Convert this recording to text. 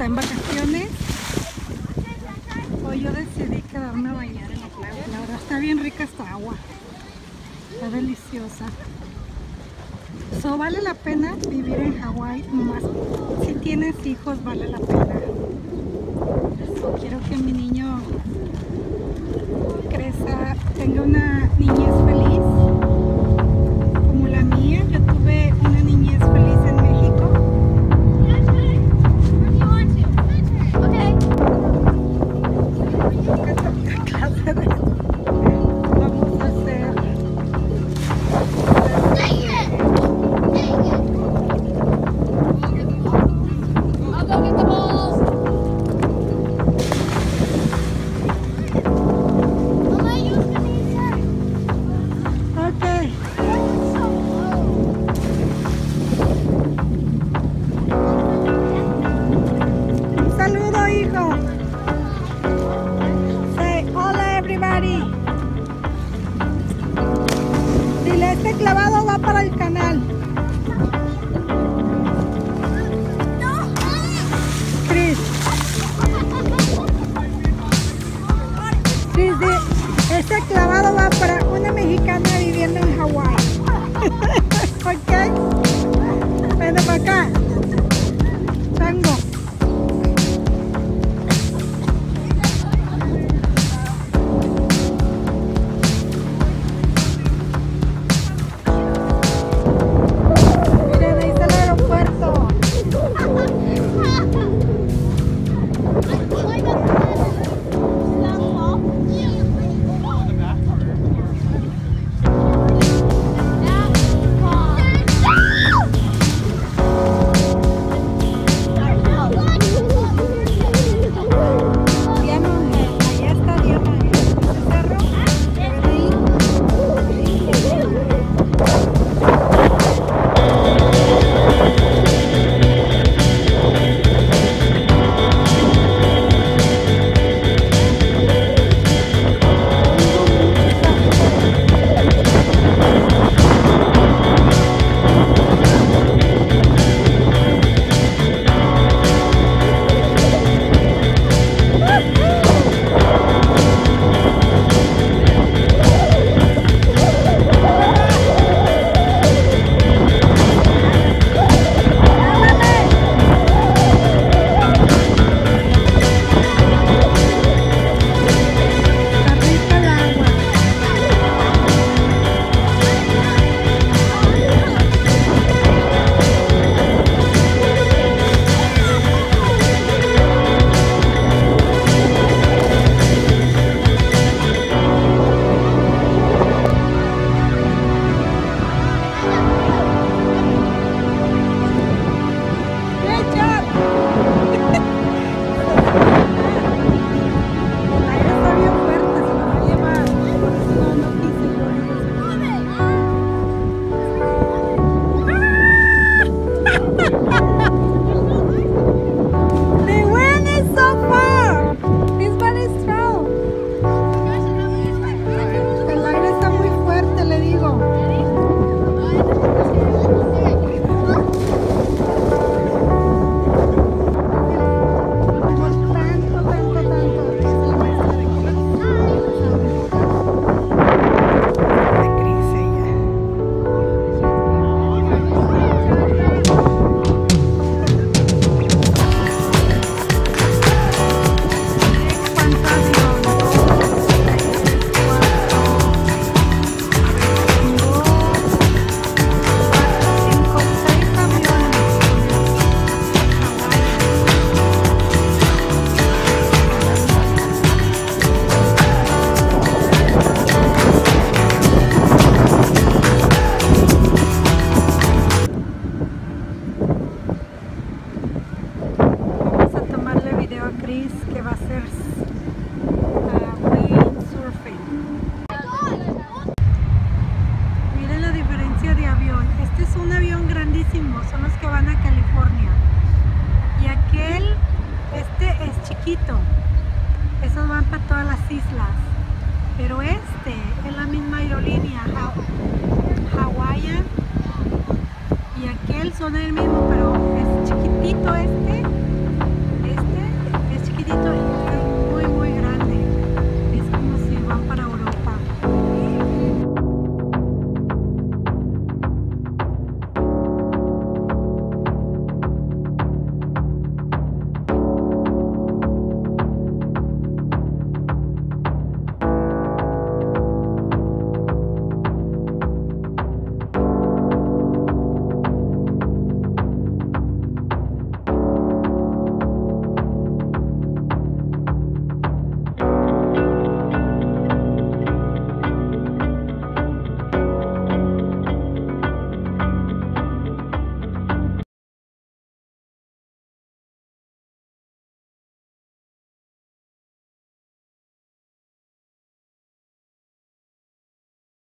está en vacaciones. Hoy yo decidí quedarme a bañar en la playa. La verdad está bien rica esta agua. Está deliciosa. So, vale la pena vivir en Hawái, más si tienes hijos vale la pena. So, quiero que mi niño crezca, tenga una niñez feliz como la mía. Yo tuve una niñez feliz en México. ¿Qué clase de vamos a hacer? Dile, este clavado va para el canal. Chris. Chris, este clavado va para una mexicana viviendo en Hawái. ¿Ok? Ven para acá. Tango. Que va a ser windsurfing. Miren la diferencia de avión. Este es un avión grandísimo, son los que van a California. Y aquel, este es chiquito. Esos van para todas las islas. Pero este es la misma aerolínea, Hawaiian. Y aquel son el mismo, pero es chiquitito este.